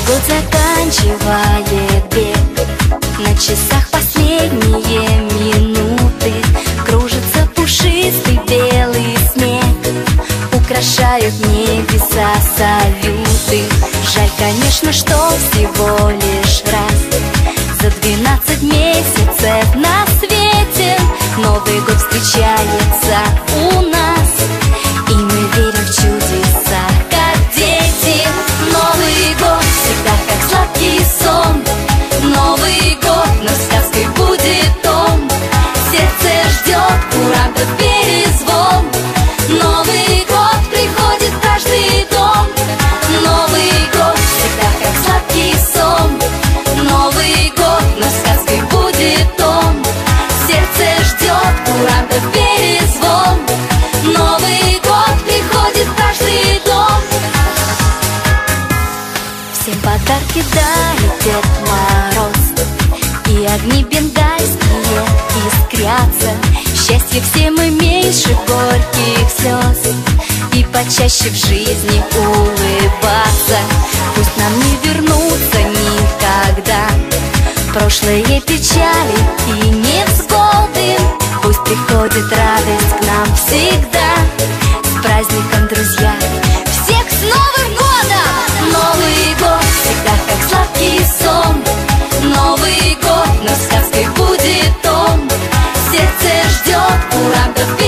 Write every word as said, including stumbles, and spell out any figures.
год заканчивает бег, на часах последние минуты. Кружится пушистый белый снег, украшают небеса салюты. Жаль, конечно, что всего лишь раз за двенадцать месяцев на свете Новый год встречается у нас, и мы верим в чудеса, как дети. Новый год всегда как сладкий сон, Новый год, но сказкой будет он. Сердце ждет курантов перезвон, Новый год приходит в каждый дом. Новый год всегда как сладкий сон, Новый год, но сказкой будет он. Сердце ждет курантов перезвон, Новый год приходит в каждый дом. Всем подарки дарит Дед Мороз, и огни бенгальские искрятся. Счастье всем и меньше горьких слез, и почаще в жизни улыбаться. Пусть нам не вернуться никогда прошлые печали и невзгоды. Пусть приходит радость к нам всегда. С праздником, друзья! Всех с Новым годом! Новый год всегда как сладкий сон, Новый год, но сказкой будет он. Сердце ждет курантов.